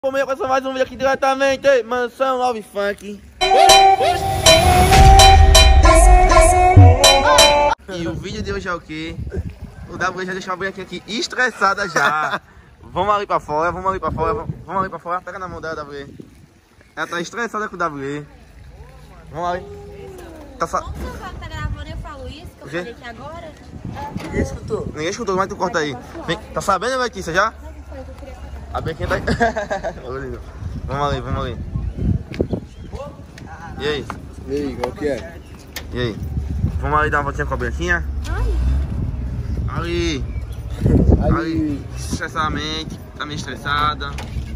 Comigo com mais um vídeo aqui diretamente, Mansão Love Funk. E o vídeo de hoje é o que? O W já deixou a bonequinha aqui estressada já. Vamos ali pra fora, vamos ali pra fora, vamos ali pra fora. Pega na mão dela, W. Ela tá estressada com o W. Vamos ali. Tá Como você tá gravando, eu falo isso, que eu falei aqui agora? Ninguém escutou. Ninguém escutou, mas tu corta aí. Vem, tá sabendo, Letícia, já? A Bequinha tá aí. Vamos ali, vamos ali. E aí? E aí, qual que é? E aí? Vamos ali dar uma voltinha com a Bequinha? Ali. Ali. Estressadamente. Tá meio estressada.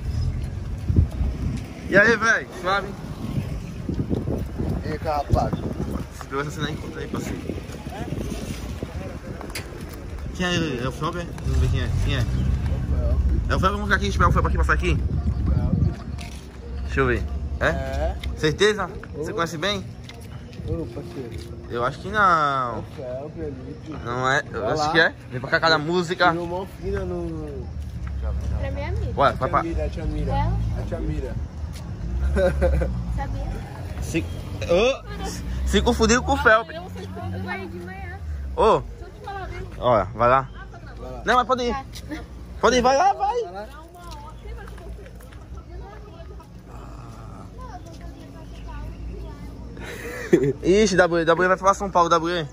E aí, velho? Suave? E aí, rapaz? Se pegou essa cena aí, conta aí, parceiro. Quem é ele? É o Felber? Vamos ver quem é. Quem é? É o Felber, vamos ficar aqui, esperar o Felber aqui passar aqui? Deixa eu ver. É? Certeza? Você conhece bem? Ô, parceiro. Eu acho que não. Não é? Eu acho que é. Vem pra cá da música. Tirou mão fina no... Pra minha amiga. Ué, vai pra... A tia Mira. Ela? A tia Mira. Sabia? Se confundiu com o Felber. Eu guardei de manhã. Ô, Deixa eu te falar, viu? olha, vai lá. Não, mas pode ir. Pode ir, vai lá, vai. Ixi, W vai pra São Paulo, W.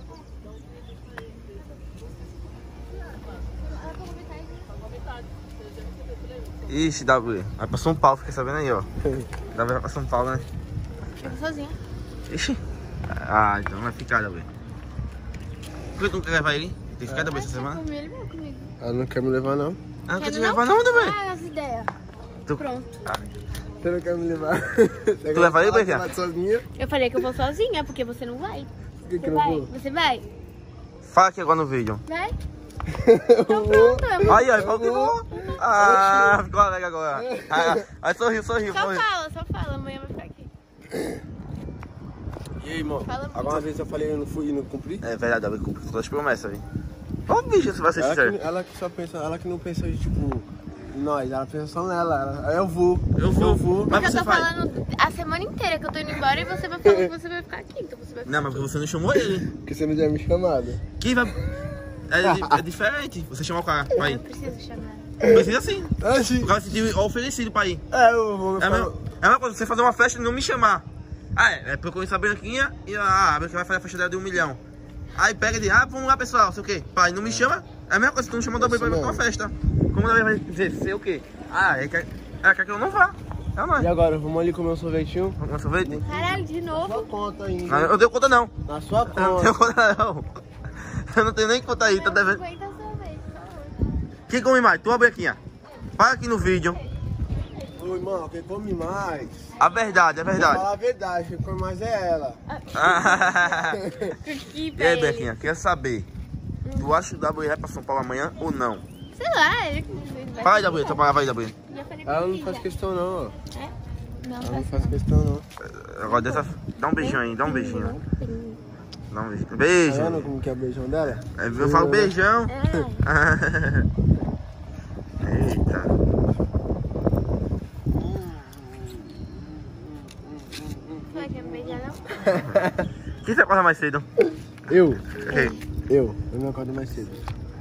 Ixi, W. Vai pra São Paulo, fica sabendo aí, ó. W vai pra São Paulo, né? Eu vou sozinha. Ixi. Ah, então vai ficar, W. Por que tu não quer levar ele? Tem que ficar, W, essa semana? Comigo, ele vai comigo. Ela não quer me levar, não. Ah, não quer te não? levar não, W. Ah, as ideias. Tu... Pronto. Ah. Você não quer me levar? Tu leva ele, Bequinha? Sozinha? Eu falei que eu vou sozinha, porque você não vai. Por que Você eu vai? não vou? Você vai? Fala aqui agora no vídeo. Vai? Então pronto, eu vou. Aí, ó, falou que vou. Ah, ficou alegre agora. Aí sorriu. Só fala, amanhã vai ficar aqui. E aí, irmão? Fala muito. Alguma vez eu falei eu não fui e não cumpri? É verdade, W, cumpre todas as promessas, velho. Ô, bicho, você vai ser sincero. Ela que só pensa, ela que não pensa de tipo, em nós, ela pensa só nela. Eu vou. Eu vou. Mas Porque você eu tô vai. falando a semana inteira que eu tô indo embora e você vai falar que você vai ficar aqui, então você vai ficar. Não, mas porque você não chamou ele. Porque você não tinha me chamado. Quem vai... É diferente. Você chamou o cara pra Eu ir. não preciso chamar. Precisa sim. Oxi. O cara se sentiu oferecido pra ir. Eu vou É a mesma coisa, você fazer uma festa e não me chamar. Ah, é porque eu conheço a Branquinha e a Branquinha vai fazer a festa dela de 1 milhão. Aí pega e diz, vamos lá pessoal, sei o quê. Pai, não me chama. É a mesma coisa, tu não chama da pra ir pra tua festa. Como a vai dizer, sei o quê? Ela quer que eu não vá. É nóis. E agora, vamos ali comer um sorvetinho? Vamos comer sorvete? Caralho, de Na sua novo? conta ainda. Não, eu não tenho conta não. Na sua Eu não tenho conta. conta não. Eu não tenho nem conta aí, tá devendo. 50 sorvete, só hoje. Quem come mais? Tu ou a Branquinha? Para aqui no vídeo. Ô, irmão, quem come mais? A verdade, é verdade. Fala a verdade, quem come mais é ela. Aqui E pra aí, ele. Bequinha, quer saber? Tu acha que o W vai pra São Paulo amanhã ou não? Sei lá, ele vai. Vai, W, tua palavra aí, W. Já falei pra Ela não ele, faz já. questão não, ó. É? Não, Ela não faz questão não. Agora dá um beijinho aí, dá um beijinho. Dá um beijinho. Tá Beijo. vendo como que é o beijão dela? Eu falo beijão. É. Eita. Vai, quer me beijar não? Quem você acorda mais cedo? Eu Ei, me acordo mais cedo.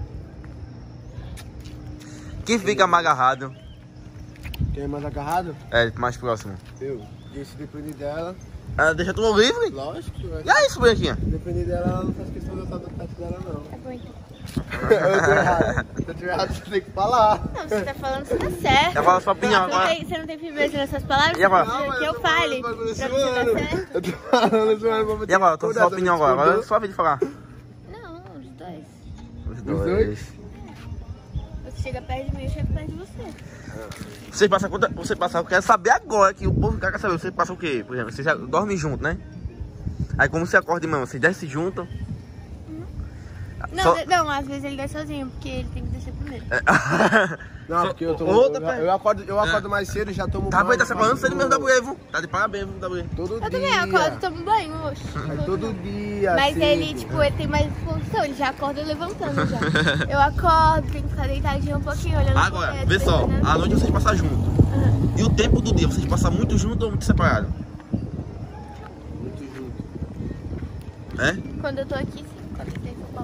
quem fica mais agarrado? Quem é mais agarrado? É, mais próximo. Eu. E se depender dela, Deixa tu livre? lógico. E é isso, Branquinha? Depender dela, ela não faz questão de eu estar do perto dela, não. Tá bom então. Eu tô errado. Se eu tiver errado, você tem que falar. Não, você tá falando, você tá certo. Eu falo sua opinião Você agora. você não tem firmeza nessas palavras? E agora? Você quer que eu fale? Pra você tá certo? Eu tô falando zoando. E agora, eu tô sua opinião agora. Agora é sua vez de falar. Não, os dois. Os dois? Você chega perto de mim, eu chego perto de você. Você passa quanto? Você passa, eu quero saber agora que o povo quer saber. Você passa o quê? Por exemplo, vocês já dormem junto, né? Aí como você acorda de manhã, vocês descem juntos? Não, Só- não, às vezes ele desce sozinho, porque ele tem que descer primeiro. Não, porque eu tô. Outra Eu acordo mais cedo e já tomo Tá bem, tá separando você mesmo, W, viu? Tá de parabéns, viu, W. Todo Eu dia. também acordo e tomo banho, oxe. Aí todo dia. Mas cedo. ele, tipo, ele tem mais função, ele já acorda levantando já. Eu acordo, tenho que ficar deitadinho um pouquinho, olhando pro Agora, teto, vê só, pensando. à noite vocês passam junto. E o tempo do dia, vocês passam muito junto ou muito separado? Muito junto. É? Quando eu tô aqui, sim. Quando eu tô em São Paulo.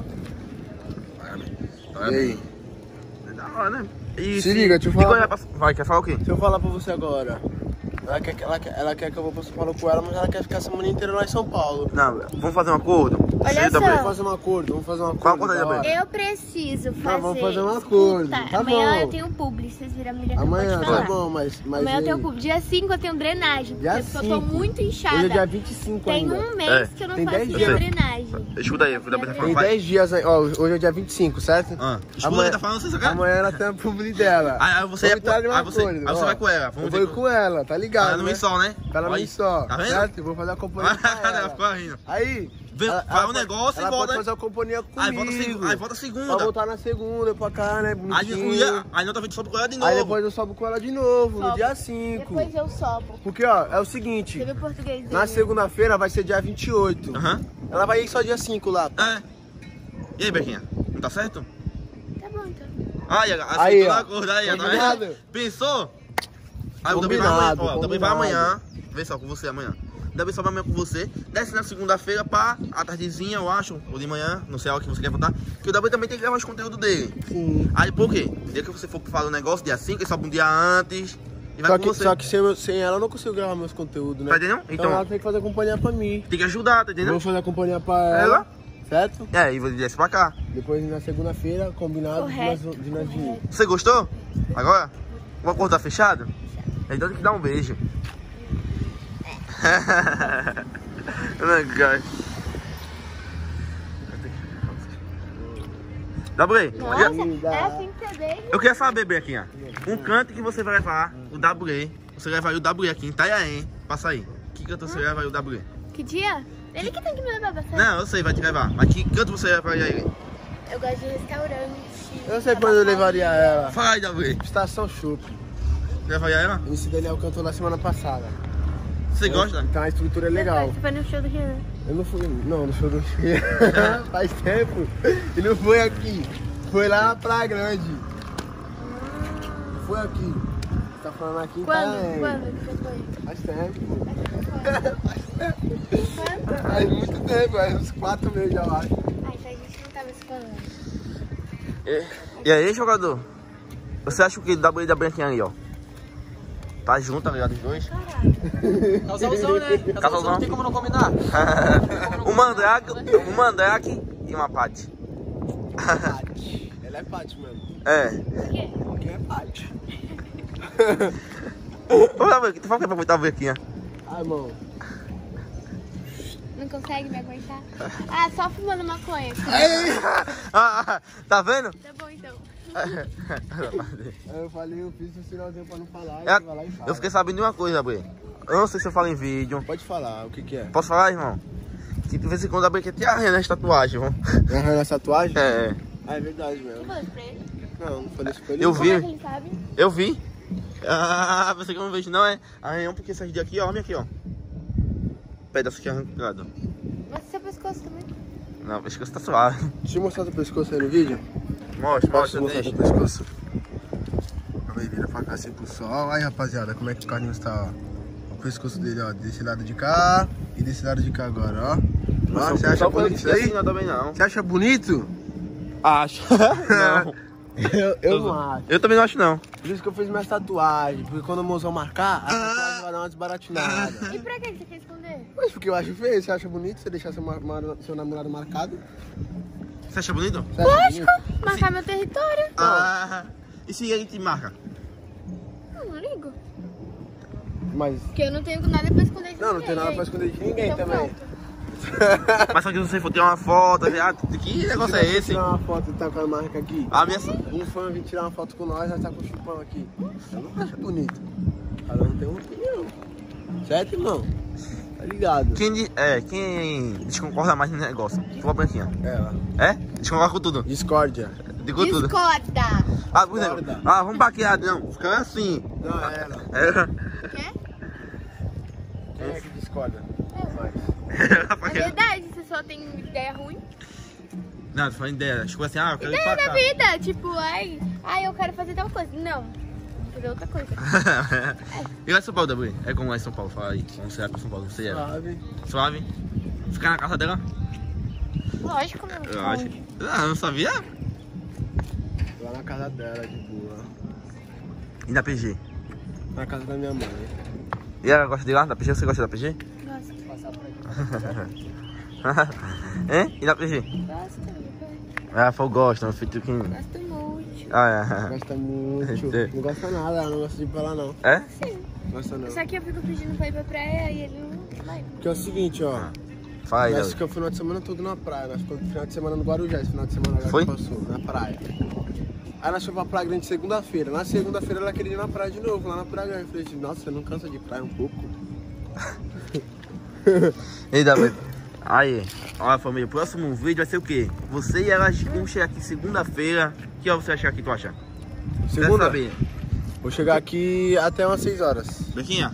E aí? É da hora, né? E Se liga, deixa eu falar. Vai, quer falar o quê? Se eu falar pra você agora, ela quer que eu vou pra São Paulo com ela, mas ela quer ficar a semana inteira lá em São Paulo. Não, vamos fazer um acordo? Olha Você só. também? Vamos fazer um acordo, Qual acordo aí, da hora. Gabriel? Eu preciso fazer. vamos fazer um acordo. Escuta, Tá amanhã bom. eu tenho publi, vocês viram a mulher Amanhã, pode tá falar. bom, mas Amanhã eu e tenho aí? publi. Dia 5 eu tenho drenagem. Dia Porque eu tô 5. muito inchada. Hoje é dia 25 Tem ainda. um mês É. que eu não Tem faço 10 minha dias. drenagem. Escuta aí, o Gabriel tá Tem falando. Vai. 10 dias, ó, hoje é dia 25, certo? Escuta, Amanhã- ele tá falando, você só quer? Amanhã ela tem a publi dela. Aí você, Vamos entrar em um aí você acordo, ó. vai com ela. Vamos Eu ver vou com ela, tá ligado? Ela não né? me sol, né? Pra ela não Olha, ir só, tá vendo? certo? Eu vou fazer a companhia pra Ela ela. ficou rindo. Aí, Vê, faz um negócio e ela volta, pode né? fazer a companhia comigo. Aí volta Pra segunda. voltar na segunda, pra cá, né? Aí Bonitinho. não tá vindo sobe com ela de novo. Aí depois eu sobo com ela de novo, no Sobe. dia 5. Depois eu sobo. Porque, ó, é o seguinte, Você viu o português dele? na segunda-feira vai ser dia 28. Aham. Ela vai ir só dia 5 lá. É. E aí, Bequinha? Não tá certo? Tá bom, então. Aí, Aí, aceitou ó. na acordo aí, tá Combinado? vendo? Pensou? Aí o Davi vai amanhã, Combinado, ó, o Davi vai combinado. amanhã, vê só com você amanhã. O Davi sobe amanhã com você, desce na segunda-feira pra a tardezinha, eu acho, ou de manhã, não sei a hora que você quer voltar, que o Davi também tem que gravar os conteúdos dele. Sim. Aí por quê? Dia que você for fazer o negócio, dia 5, ele sobe um dia antes e vai com você. Só que sem ela eu não consigo gravar meus conteúdos, né? Tá entendendo? Então Então, ela tem que fazer companhia pra mim. tem que ajudar, tá Eu entendendo? vou fazer a companhia pra ela, certo? É, e você desce pra cá. Depois na segunda-feira, combinado de nós Correto. de ir. Você gostou? Agora? O acordo tá fechado? Então tem que dar um beijo. Dabuei, Nossa, é assim que você beija? eu queria saber, Bequinha, um canto que você vai levar o Dabuei, você levaria o Dabuei aqui em Itanhaém, passa aí. Que canto você levaria o Dabuei? Que dia? Ele que tem que me levar pra sair. Não, eu sei, vai te levar, mas que canto você levaria ele? Eu gosto de restaurante. Eu sei pra onde eu levaria ela. Fala aí, Dabuei. Estação Chup. Você levaria ela? O MC Daniel cantou na semana passada. Você gosta? Então a estrutura é legal. Você foi no show do Rian? Eu não fui, não show do faz tempo. E não foi aqui. Foi lá na Praia Grande. Não foi aqui. Você tá falando aqui em Itaém. Quando que você foi? Faz tempo. Quando? Faz muito tempo, faz uns 4 meses já, eu acho. Ai, então a gente não tava se falando. E aí, jogador? Você acha que o Dabuei da Branquinha aí, ó? Tá junto, tá ligado? Os dois? Casalzão, né? Casalzão não tem como não combinar. um mandrake e uma Paty. Paty. Ela é Paty mesmo. É. Por quê? Quem é Paty? Ô, Dabuei, tu fala que é pra botar a Branquinha? Ai, irmão. Não consegue me aguentar? Ah, só fumando maconha. Tá vendo? Tá bom, então. Eu falei, eu fiz o sinalzinho pra não falar. É, E vai lá e fala. eu fiquei sabendo de uma coisa, Dabuei. Eu não sei se eu falo em vídeo. Pode falar, o que que é? Posso falar, irmão? Que de vez em quando a Dabuei quer te arranhar nas tatuagens, vamos. Arranha essa tatuagem? É. Ah, é verdade Você mesmo. falou isso pra ele? Não, não falei isso pra ele. Eu Como vi. é que ele sabe? Eu vi. Ah, você que eu não vejo não, é arranhão porque essas dias aqui, ó, olha aqui, ó. Pedaço aqui arrancado. Mas seu pescoço também? Não, o pescoço tá suave. Deixa eu mostrar teu pescoço aí no vídeo. Mostra, Posso mostra, mostrar deixa. teu pescoço? Calma aí, vira pra cá assim pro sol. Aí, rapaziada, como é que o Carlinhos tá, ó. O pescoço dele, ó, desse lado de cá e desse lado de cá agora, ó. Ó, você acha bonito isso aí? Não, também não. Você acha bonito? Acho. Não. Eu não acho. Eu também não acho, não. Por isso que eu fiz minhas tatuagens, porque quando o mozão marcar, a tatuagem vai dar uma desbaratinada. E pra que você quer esconder? Mas porque eu acho feio, você acha bonito você deixar seu namorado marcado? Você acha bonito? Você acha bonito? Marcar meu território? Ah, e se ele te marca? Não ligo. Mas, Porque eu não tenho nada pra esconder de não, não ninguém, tem nada hein? pra esconder de ninguém Então também. pronto. Mas só que se você for tirar uma foto, que negócio é esse? Tirar uma foto e tá com a marca aqui. A minha... Um fã vir tirar uma foto com nós, já tá com o chupão aqui. Eu não acho bonito. Cada um tem uma opinião. Certo, irmão? Tá ligado? Quem desconcorda mais no negócio? Tua branquinha. Ela. É? Desconcorda com tudo. Discórdia. Digo tudo. Discorda. Ah, por exemplo. Ah, vamos baquear, não. Fica assim. Não, é ela. Quer? Quem é que discorda? Mais. É verdade, você só tem ideia ruim. Não, tô falando ideia. Tipo assim, eu quero ir Ideia pra da cá. vida, tipo, ai, eu quero fazer tal coisa. Não. fazer outra coisa. E lá em São Paulo, W? É como lá em São Paulo? Fala aí, como você é pra São Paulo? Você é? Suave. Suave? Ficar na casa dela? Lógico, meu. Eu acho. Ah, não sabia? Lá na casa dela, de boa. E na PG? Na casa da minha mãe. E ela gosta de lá? Da PG? Você gosta da PG? Gosto. Hein? E da PG? Gosto. Ah, foi gosta, meu filho. Que... Gosto muito. Ah, Gosta muito. Não gosta nada, ela não gosta de ir pra lá não. é? Sim. Gosta não. Só que eu fico pedindo pra ir pra praia e ele não vai. Porque é o seguinte, ó. Fala aí, Nós Davi. ficamos o final de semana todo na praia. Nós ficamos o final de semana no Guarujá, esse final de semana agora Foi? que passou, na praia. Aí nós fomos pra Praia Grande segunda-feira. Na segunda-feira ela queria ir na praia de novo, lá na Praia Grande. Eu falei assim, nossa, você não cansa de praia um pouco? E Davi? Aí, olha família, o próximo vídeo vai ser o quê? Você e ela vão chegar aqui segunda-feira. Que hora você vai chegar aqui, tu acha? Segunda? Quer saber? Vou chegar aqui até umas 6 horas. Bequinha,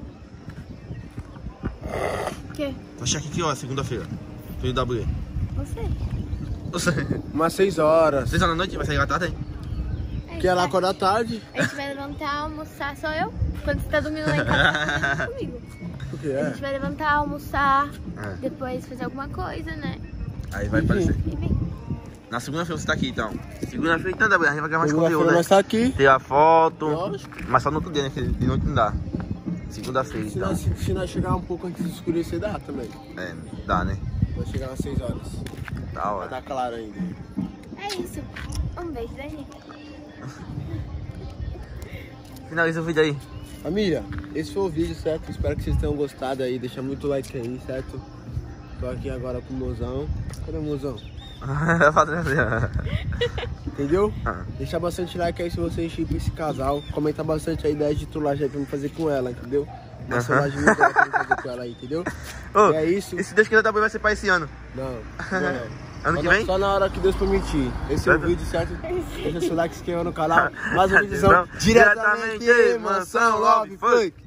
O quê? vai chegar aqui que hora, segunda-feira? Filho da W. Você. Você. Umas 6 horas. 6 horas da noite? Vai sair à tarde, hein? Que é lá acorda à tarde. A gente vai levantar, almoçar, só eu. Quando você tá dormindo lá em casa, tá dormindo comigo. O que A é? gente vai levantar, almoçar, É. depois fazer alguma coisa, né? Aí vai aparecer. E vem. Na segunda-feira você tá aqui, então. Segunda-feira, então, W, a gente vai gravar mais Segunda-feira conteúdo, né? nós tá aqui. Tirar foto. Lógico. Mas só no outro dia, né? Que de noite não dá. Segunda-feira, Se então. nós chegar um pouco antes de escurecer, dá também. É, dá, né? Vai chegar umas 6 horas. Da Vai hora. dar claro ainda. É isso. Um beijo da gente. Finaliza o vídeo aí. Família, esse foi o vídeo, certo? Espero que vocês tenham gostado aí. Deixa muito like aí, certo? Tô aqui agora com o mozão. Cadê o mozão? Entendeu? Deixa bastante like aí se você chipa esse casal. Comenta bastante a ideia de trollagem aí pra me fazer com ela, entendeu? Uma trollagem legal pra me fazer com ela aí, entendeu? Ô, E é isso. E se Deus quiser, W vai ser pra esse ano. Não, não. Ano que Só vem? Só na hora que Deus permitir. Esse é o Certo? vídeo, certo? Deixa seu like, se inscreva no canal. Mais um vídeo Não, diretamente, Mansão Love Funk.